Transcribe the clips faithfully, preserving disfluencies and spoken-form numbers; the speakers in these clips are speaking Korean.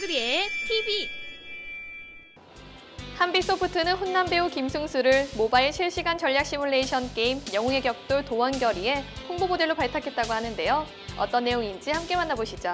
헝그리의 티비. 한빛소프트는 훈남 배우 김승수를 모바일 실시간 전략 시뮬레이션 게임 영웅의 격돌 도원결의에 홍보 모델로 발탁했다고 하는데요. 어떤 내용인지 함께 만나보시죠.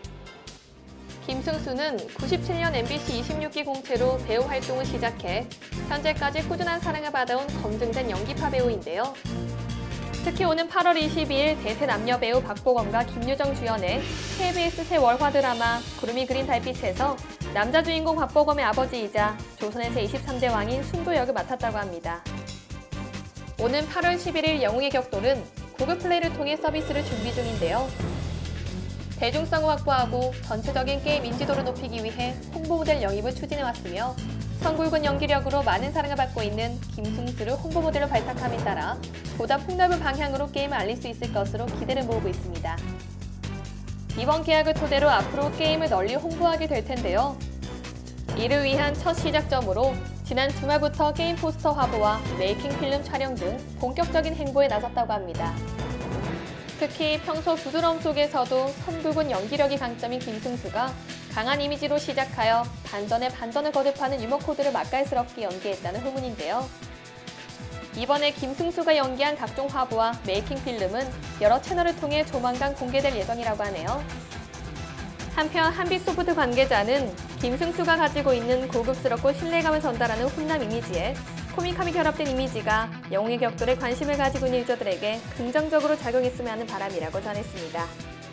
김승수는 구십칠 년 엠비씨 이십육 기 공채로 배우 활동을 시작해 현재까지 꾸준한 사랑을 받아온 검증된 연기파 배우인데요. 특히 오는 팔월 이십이일 대세 남녀 배우 박보검과 김유정 주연의 케이비에스 새 월화 드라마 구름이 그린 달빛에서 남자 주인공 박보검의 아버지이자 조선의 제이십삼 대 왕인 순조 역을 맡았다고 합니다. 오는 팔월 십일일 영웅의 격돌은 구글 플레이를 통해 서비스를 준비 중인데요. 대중성을 확보하고 전체적인 게임 인지도를 높이기 위해 홍보 모델 영입을 추진해왔으며 성굵은 연기력으로 많은 사랑을 받고 있는 김승수를 홍보 모델로 발탁함에 따라 보다 폭넓은 방향으로 게임을 알릴 수 있을 것으로 기대를 모으고 있습니다. 이번 계약을 토대로 앞으로 게임을 널리 홍보하게 될 텐데요. 이를 위한 첫 시작점으로 지난 주말부터 게임 포스터 화보와 메이킹 필름 촬영 등 본격적인 행보에 나섰다고 합니다. 특히 평소 부드러움 속에서도 선굵은 연기력이 강점인 김승수가 강한 이미지로 시작하여 반전에 반전을 거듭하는 유머 코드를 맛깔스럽게 연기했다는 후문인데요. 이번에 김승수가 연기한 각종 화보와 메이킹 필름은 여러 채널을 통해 조만간 공개될 예정이라고 하네요. 한편 한빛소프트 관계자는 김승수가 가지고 있는 고급스럽고 신뢰감을 전달하는 훈남 이미지에 코믹함이 결합된 이미지가 영웅의 격돌에 관심을 가지고 있는 유저들에게 긍정적으로 작용했으면 하는 바람이라고 전했습니다.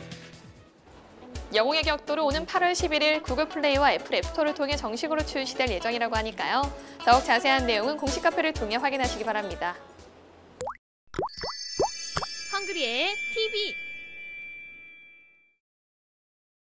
영웅의 격돌은 오는 팔월 십일일 구글 플레이와 애플 앱스토어를 통해 정식으로 출시될 예정이라고 하니까요. 더욱 자세한 내용은 공식 카페를 통해 확인하시기 바랍니다. 헝그리의 티비.